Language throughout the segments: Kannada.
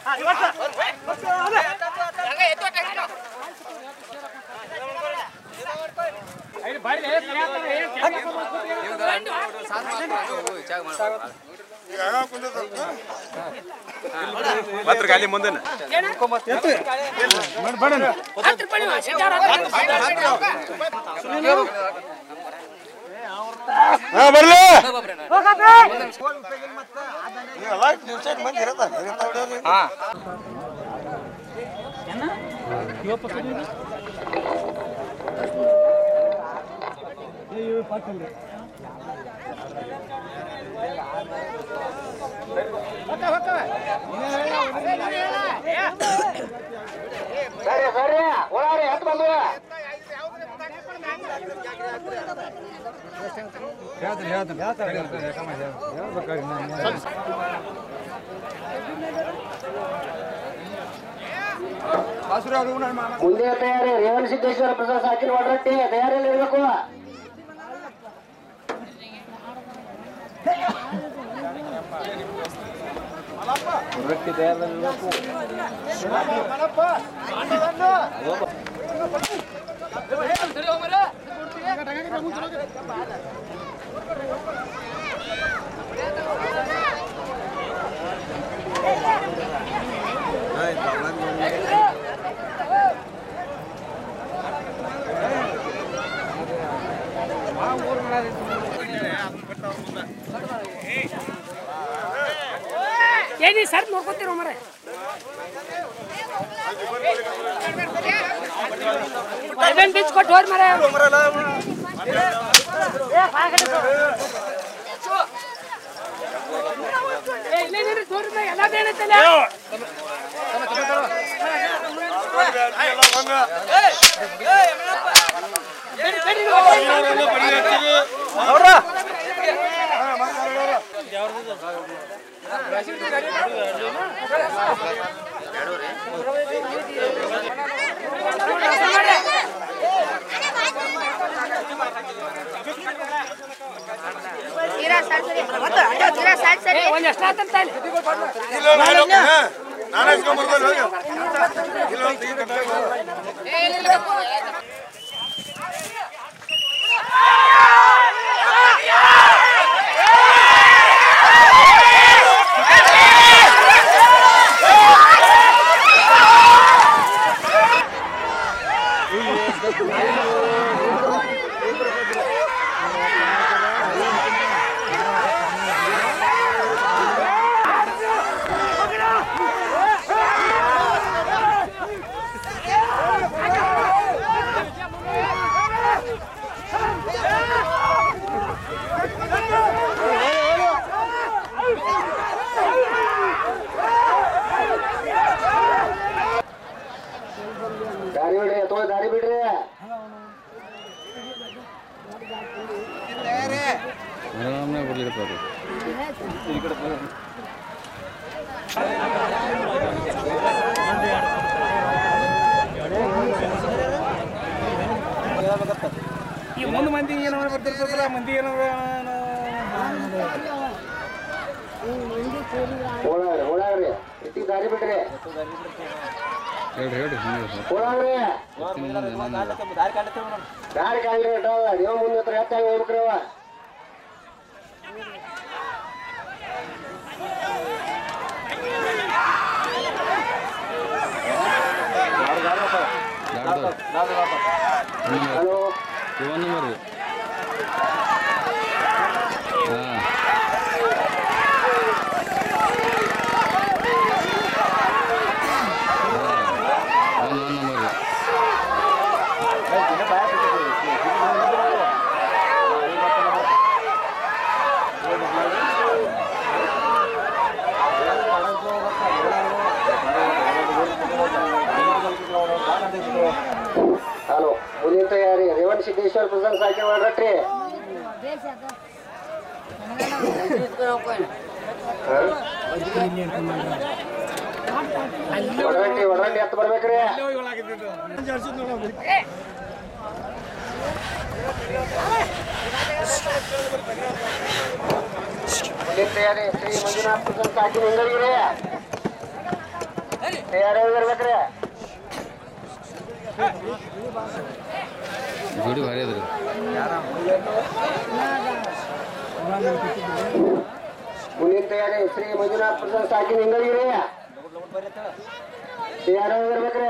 ಮಾತ್ರ ಗಾಲಿ ಮುಂದೆ ಬರ್ಲಿ ಸರಿ ಸರಿ ಒಳಾರಿ ಹತ್ತು ಬಂದು ಮುಂದೆ ತಯಾರಿ ರೇವಣ ಸಿದ್ದೇಶ್ವರ ಪ್ರಸಾದ್ ಸಾಕಿನ ಒಡರಟ್ಟಿ ತಯಾರಿಯಲ್ಲಿ ಇರಬೇಕು. ರೊಟ್ಟಿ ತಯಾರಿಯಲ್ಲಿ ಇರಬೇಕು. ಏನಿ ಸರ್ ನೋಡ್ಕೊತೀರ ಮರೆ ಬಿಚ್ ಕೊಟ್ಟು ಹೋರ್ ಮರೆ ಎಲ್ಲ ಬೇಡತ್ತಲ್ಲ ಒಂದು ಎಷ್ಟು ಆತಂತ ದಾರಿ ಬಿಡ್ರಿ ಅಥವಾ ದಾರಿ ಬಿಡ್ರಿ. ಈ ಮುಂದೆ ಮಂದಿ ಏನೋ ಬರ್ತಿರ್ತಾರಲ್ಲ ಮಂದಿ ಏನೋ ಓಡಾಡ್ರಿ ಇಟ್ಟಿಗೆ ದಾರಿ ಬಿಡ್ರಿ. ಓಡಾಡ್ರಿ ದಾರಿ ಕಾಣ್ರಿ ನೀವು ಮುಂದೆ ಹತ್ರ ಹೆಚ್ಚಾಗಿ ಹೋಗ್ಬೇಕ್ರಿ ಅವ. ಹಲೋ ಹಲೋ ಮುಂದಿನ ತಯಾರಿ ರೇವಣ ಸಿದ್ದೇಶ್ವರ ಪ್ರಸಾದ್ ಸಾಕಿ ಮಾಡ್ರಟ್ರಿ. ಒಡರಂಡಿ ಹತ್ತು ಬರ್ಬೇಕ್ರಿ. ಮುಂದಿನ ತಯಾರಿ ಶ್ರೀ ಮಂಜುನಾಥ್ ಪ್ರಸಾದ್ ಸಾಕಿ ಹಿಂಗಳಿಗ್ರಿ. ತಯಾರಾಗಿರ್ಬೇಕ್ರಿ ಜೋಡಿ ಭಾರಿ ಅದ್ರಿ ಮುಂದಿನ ತಯಾರಿ ಶ್ರೀ ಮಂಜುನಾಥ್ ಪ್ರಸಾದ್ ಸಾಕಿ ನಿಂಗಳಿರಿ ತಯಾರಾಗಿರ್ಬೇಕ್ರಿ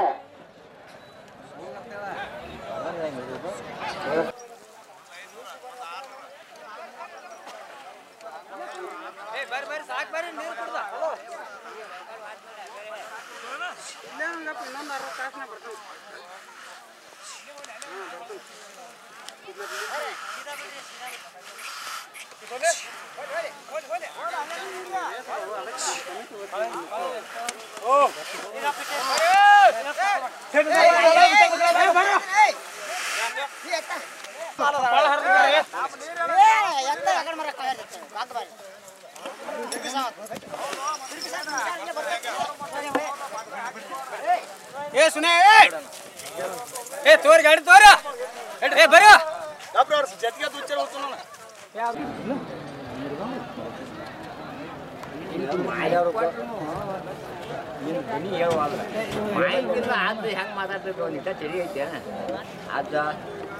ಏ ಸುನೆ ಏ ತೋರಿ ಗಾಡಿ ತೋರ ಏ ಬರ ಜೊತೆಗೆ ದುಚ್ಚರ ಹೋಗ್ತಾನ ಅದು ಹೆಂಗ್ ಮಾತಾಡ್ಬೇಕು ಒಂದಿಟ್ಟ ಸರಿ ಐತೆ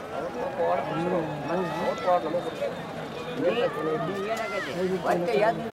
ಅದ